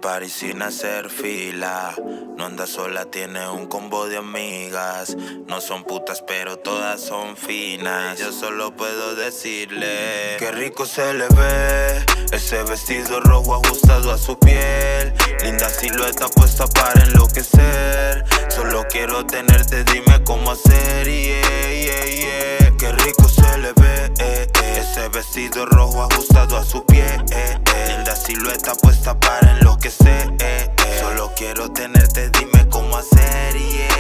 party sin hacer fila. No anda sola, tiene un combo de amigas. No son putas, pero todas son finas. Yo solo puedo decirle: qué rico se le ve ese vestido rojo ajustado a su piel. Linda silueta puesta para enloquecer. Solo quiero tenerte, dime cómo hacer. Qué rico se le ve ese vestido rojo ajustado a su piel. Linda silueta puesta para enloquecer. Solo quiero tenerte, dime cómo hacer.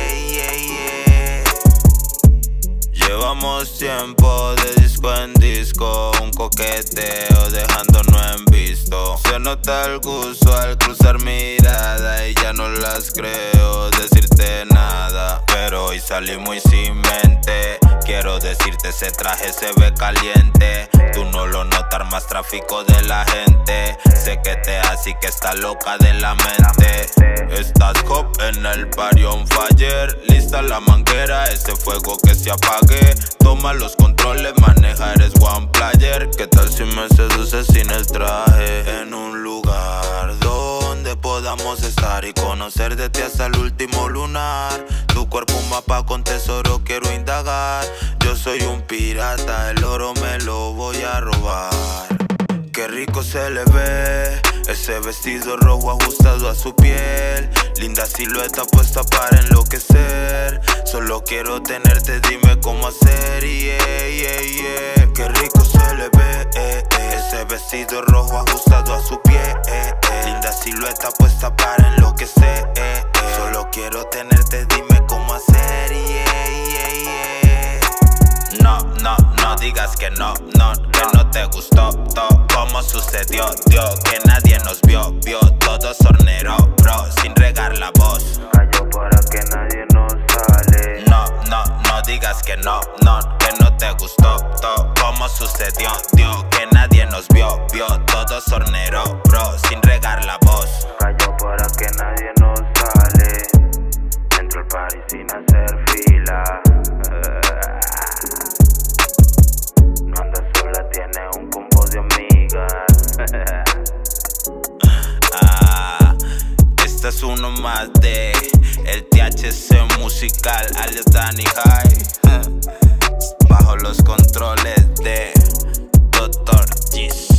Llevamos tiempo de disco en disco, un coqueteo dejándonos en visto. Se nota el gusto al cruzar mirada y ya no las creo decirte nada. Pero hoy salí muy sin mente. Quiero decirte, ese traje se ve caliente. Tú no lo notas, más tráfico de la gente. Sé que te hace y que está loca de la mente. Estás hop en el party on fire. Lista la manguera, ese fuego que se apague. Toma los controles, maneja, eres one player. ¿Qué tal si me seduces sin el traje? En un lugar donde podamos estar y conocer de ti hasta el último lunar. Tu cuerpo un mapa con tesoro, quiero indagar. Yo soy un pirata, el oro me lo voy a robar. Qué rico se le ve ese vestido rojo ajustado a su piel. Linda silueta puesta para enloquecer. Solo quiero tenerte, dime cómo hacer. Qué rico se le ve ese vestido rojo ajustado a su piel. Linda silueta puesta para enloquecer. Solo quiero tenerte, dime cómo hacer. No digas que no te gustó todo como sucedió, que nadie nos vio todo sornero, bro, sin regar la voz. Cayó para que nadie nos sale. No digas que no te gustó todo como sucedió, que nadie nos vio todo sornero, bro, sin regar la voz. Cayó para que nadie nos sale. Entro al party sin hacer fila. No anda sola, tiene un combo de amigas. Este es uno más de el THC musical alias Danny High. Bajo los controles de Dr. Gis.